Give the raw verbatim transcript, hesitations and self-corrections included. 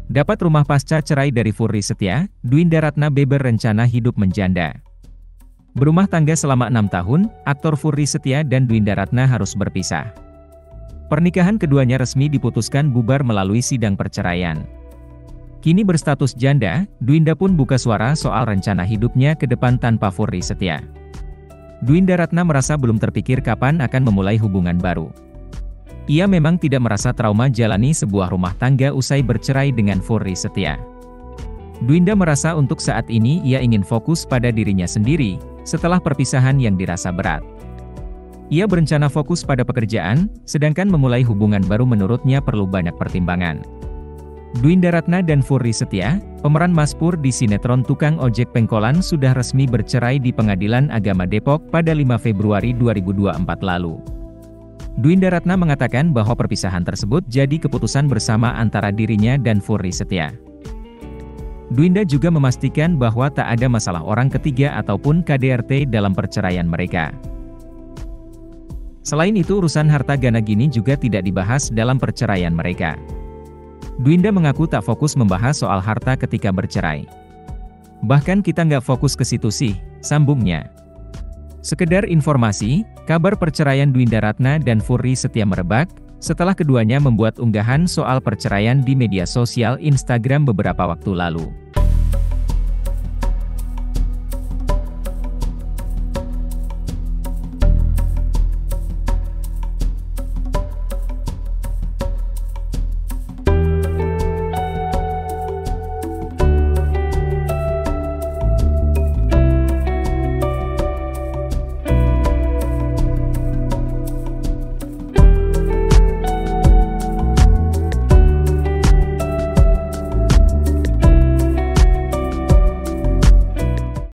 Dapat rumah pasca cerai dari Furry Setia, Dwinda Ratna beber rencana hidup menjanda. Berumah tangga selama enam tahun, aktor Furry Setia dan Dwinda Ratna harus berpisah. Pernikahan keduanya resmi diputuskan bubar melalui sidang perceraian. Kini berstatus janda, Dwinda pun buka suara soal rencana hidupnya ke depan tanpa Furry Setia. Dwinda Ratna merasa belum terpikir kapan akan memulai hubungan baru. Ia memang tidak merasa trauma jalani sebuah rumah tangga usai bercerai dengan Furry Setia. Dwinda merasa untuk saat ini ia ingin fokus pada dirinya sendiri, setelah perpisahan yang dirasa berat. Ia berencana fokus pada pekerjaan, sedangkan memulai hubungan baru menurutnya perlu banyak pertimbangan. Dwinda Ratna dan Furry Setia, pemeran Mas Pur di sinetron Tukang Ojek Pengkolan sudah resmi bercerai di Pengadilan Agama Depok pada lima Februari dua ribu dua puluh empat lalu. Dwinda Ratna mengatakan bahwa perpisahan tersebut jadi keputusan bersama antara dirinya dan Furry Setia. Dwinda juga memastikan bahwa tak ada masalah orang ketiga ataupun K D R T dalam perceraian mereka. Selain itu urusan harta gana gini juga tidak dibahas dalam perceraian mereka. Dwinda mengaku tak fokus membahas soal harta ketika bercerai. Bahkan kita nggak fokus ke situ sih, sambungnya. Sekedar informasi, kabar perceraian Dwinda Ratna dan Furry Setia merebak, setelah keduanya membuat unggahan soal perceraian di media sosial Instagram beberapa waktu lalu.